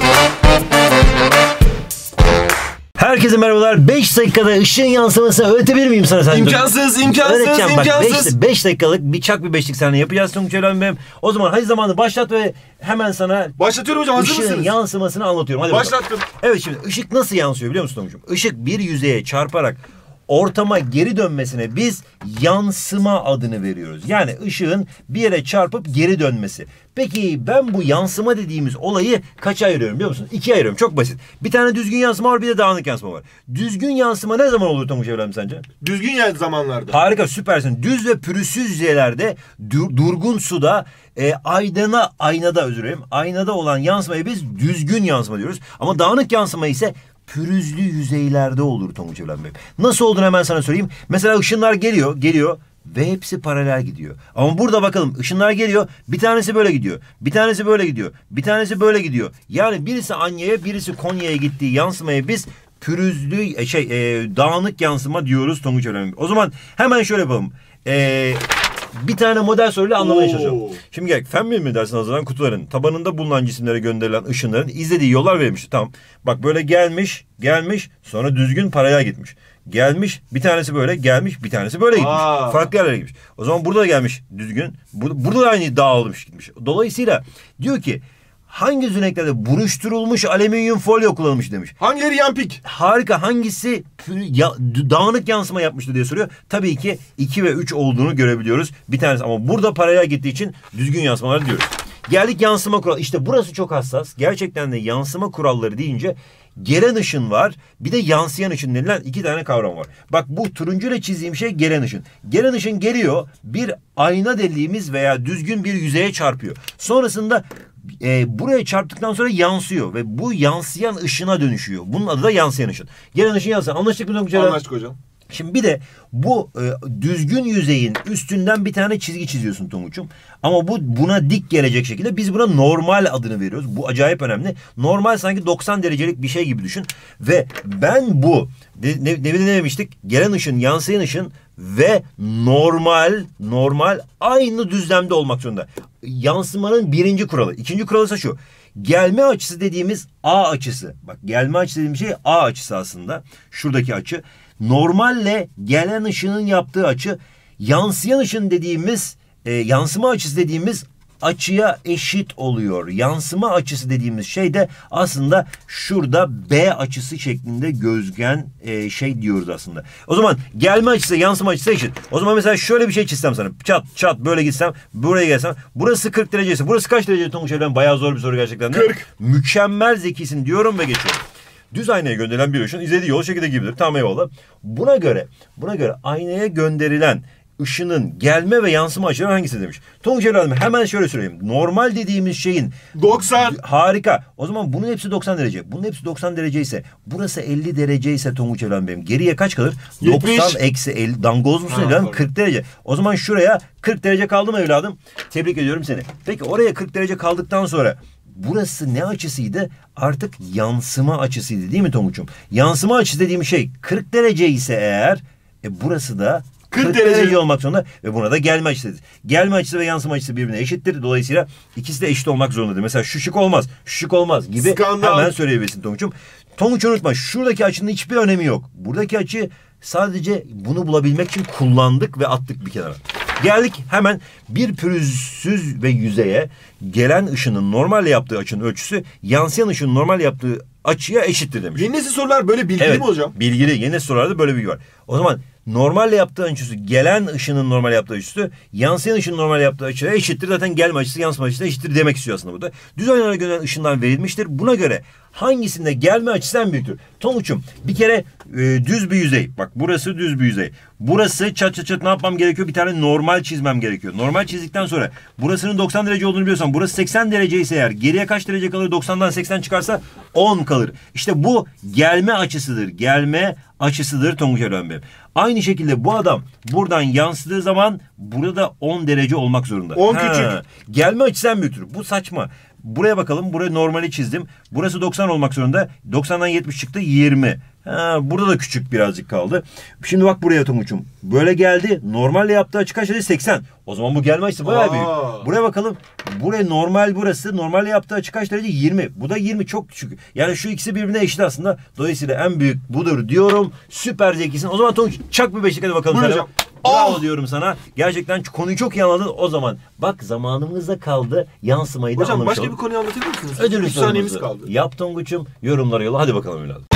Herkese merhabalar. 5 dakikada ışığın yansımasını öğretebilir miyim sana? İmkansız. Bak 5 dakikalık bir beşlik sahne yapacağız Tonguç Evren Bey'im. O zaman hadi zamanı başlat ve hemen sana başlatıyorum hocam, hazır mısınız? Işığın yansımasını anlatıyorum. Hadi başlattım. Bakalım. Evet, şimdi ışık nasıl yansıyor biliyor musun Tonguç'um? Işık bir yüzeye çarparak ortama geri dönmesine biz yansıma adını veriyoruz. Yani ışığın bir yere çarpıp geri dönmesi. Peki ben bu yansıma dediğimiz olayı kaça ayırıyorum biliyor musun? 2'ye ayırıyorum. Çok basit. Bir tane düzgün yansıma var, bir de dağınık yansıma var. Düzgün yansıma ne zaman olur Tonguç Evren sence? Düzgün zamanlarda. Harika, süpersin. Düz ve pürüzsüz yüzeylerde, durgun suda, aynada olan yansımayı biz düzgün yansıma diyoruz. Ama dağınık yansıma ise pürüzlü yüzeylerde olur Tonguç Evren Bey. Nasıl olduğunu hemen sana söyleyeyim. Mesela ışınlar geliyor ve hepsi paralel gidiyor. Ama burada bakalım, ışınlar geliyor, bir tanesi böyle gidiyor, bir tanesi böyle gidiyor, bir tanesi böyle gidiyor. Yani birisi Anya'ya, birisi Konya'ya gittiği yansımaya biz pürüzlü dağınık yansıma diyoruz Tonguç Evren Bey. O zaman hemen şöyle yapalım. Bir tane model soruyla anlamaya çalışalım. Şimdi gel, fen bilimi dersine hazırlanan kutuların tabanında bulunan cisimlere gönderilen ışınların izlediği yollar verilmiş. Tamam. Bak böyle gelmiş, sonra düzgün paraya gitmiş. Gelmiş, bir tanesi böyle gelmiş, bir tanesi böyle gitmiş. Farklı yerlere gitmiş. O zaman burada da gelmiş düzgün. Burada da aynı dağılmış gitmiş. Dolayısıyla diyor ki hangi düzeneklerde buruşturulmuş alüminyum folyo kullanılmış demiş. Hangileri yampik? Harika, hangisi dağınık yansıma yapmıştı diye soruyor. Tabii ki 2 ve 3 olduğunu görebiliyoruz. Bir tanesi ama burada paraya gittiği için düzgün yansımalar diyoruz. Geldik yansıma kuralı. İşte burası çok hassas. Gerçekten de yansıma kuralları deyince gelen ışın var, bir de yansıyan ışın denilen 2 tane kavram var. Bak bu turuncuyla çizdiğim şey gelen ışın. Gelen ışın geliyor, bir ayna dediğimiz veya düzgün bir yüzeye çarpıyor. Sonrasında buraya çarptıktan sonra yansıyor ve bu yansıyan ışına dönüşüyor. Bunun adı da yansıyan ışın. Gelen ışın yansıyan. Anlaştık mı Tonguç Evren? Anlaştık hocam. Şimdi bir de bu düzgün yüzeyin üstünden bir tane çizgi çiziyorsun Tonguç'um. Ama buna dik gelecek şekilde biz buna normal adını veriyoruz. Bu acayip önemli. Normal sanki 90 derecelik bir şey gibi düşün. Ve ben bu ne demiştik? Gelen ışın, yansıyan ışın ve normal aynı düzlemde olmak zorunda. Yansımanın birinci kuralı. İkinci kuralı ise şu. Gelme açısı dediğimiz A açısı. Bak gelme açısı dediğimiz şey A açısı aslında. Şuradaki açı. Normalle gelen ışının yaptığı açı, yansıyan ışın dediğimiz yansıma açısı dediğimiz açıya eşit oluyor. Yansıma açısı dediğimiz şey de aslında şurada B açısı şeklinde gözüken şey diyoruz aslında. O zaman gelme açısı yansıma açısı eşit. O zaman mesela şöyle bir şey çizsem sana. Çat böyle gitsem, buraya gelsem. Burası 40 derece ise burası kaç derece Tonguç Evren? Bayağı zor bir soru gerçekten de. 40. Mükemmel zekisin diyorum ve geçiyorum. Düz aynaya gönderilen bir ışın izlediği yol şekilde gibidir. Tamam, eyvallah. Buna göre aynaya gönderilen ışının gelme ve yansıma açıları hangisi demiş. Tonguç Evren hemen şöyle söyleyeyim. Normal dediğimiz şeyin 90. Harika. O zaman bunun hepsi 90 derece. Bunun hepsi 90 derece ise burası 50 derece ise Tonguç Evren benim. Geriye kaç kalır? 70. 90 eksi 50. Dangoz musun evladım? 40 derece. O zaman şuraya 40 derece kaldı mı evladım? Tebrik ediyorum seni. Peki oraya 40 derece kaldıktan sonra burası ne açısıydı? Artık yansıma açısıydı değil mi Tonguç'um? Yansıma açısı dediğim şey 40 derece ise eğer burası da 40 derece olmak zorunda ve buna da gelme açısıdır. Gelme açısı ve yansıma açısı birbirine eşittir. Dolayısıyla ikisi de eşit olmak zorundadır. Mesela şu şık olmaz, şu şık olmaz gibi hemen söyleyebilirsin Tonguç'um. Tonguç unutma, şuradaki açının hiçbir önemi yok. Buradaki açı sadece bunu bulabilmek için kullandık ve attık bir kenara. Geldik hemen bir pürüzsüz ve yüzeye gelen ışının normalle yaptığı açının ölçüsü yansıyan ışının normal yaptığı açıya eşittir demiş. Yeni nesil sorular böyle bilgili mi hocam? Bilgili. Yeni nesil sorularda böyle bilgi var. O zaman normalle yaptığı ölçüsü, gelen ışının normal yaptığı ölçüsü, yansıyan ışının normal yaptığı açıya eşittir. Zaten gelme açısı, yansıma açısı eşittir demek istiyor aslında burada. Düz aynaya gönderilen ışından verilmiştir. Buna göre hangisinde gelme açısı en büyüktür? Tonguç'um bir kere düz bir yüzey. Bak burası düz bir yüzey. Burası çat ne yapmam gerekiyor? Bir tane normal çizmem gerekiyor. Normal çizdikten sonra burasının 90 derece olduğunu biliyorsam burası 80 derece ise eğer geriye kaç derece kalır? 90'dan 80 çıkarsa 10 kalır. İşte bu gelme açısıdır. Gelme açısıdır Tonguç Evren Bey. Aynı şekilde bu adam buradan yansıdığı zaman burada 10 derece olmak zorunda. 10 küçük. Gelme açısı en büyüktür. Bu saçma. Buraya bakalım. Buraya normali çizdim. Burası 90 olmak zorunda. 90'dan 70 çıktı 20. Ha, burada da küçük birazcık kaldı. Şimdi bak buraya Tonguç'um. Böyle geldi. Normalle yaptığı açı kaç dedi? 80. O zaman bu gelmezse bayağı büyük. Buraya bakalım. Buraya normal burası. Normalle yaptığı açı kaç derece? 20. Bu da 20, çok küçük. Yani şu ikisi birbirine eşit aslında. Dolayısıyla en büyük budur diyorum. Süper zekisin. O zaman Tonguç çak bir beşlik hadi bakalım. Buyur hocam. Bravo diyorum sana. Gerçekten konuyu çok iyi anladın. O zaman bak zamanımız da kaldı. Yansımayı da Hocam anlamış başka olduk. bir konuyu anlatabilir misiniz? Ödülün 3 saniyemiz sorumuzu kaldı. yap Tonguç'um. Yorumlara yolla. Hadi bakalım evladım.